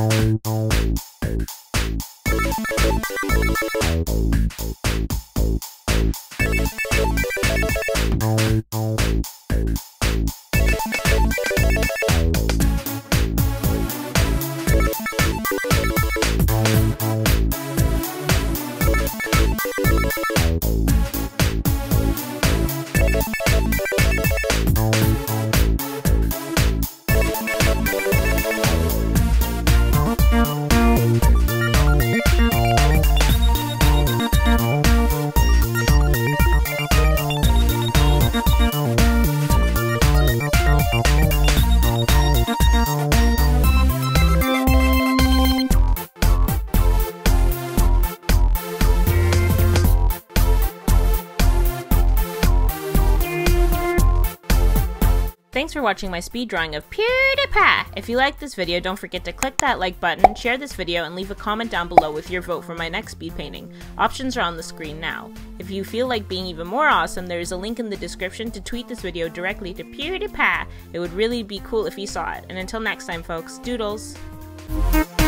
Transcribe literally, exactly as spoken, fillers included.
Thanks for watching my speed drawing of PewDiePie! If you liked this video, don't forget to click that like button, share this video, and leave a comment down below with your vote for my next speed painting. Options are on the screen now. If you feel like being even more awesome, there is a link in the description to tweet this video directly to PewDiePie. It would really be cool if you saw it. And until next time folks, doodles!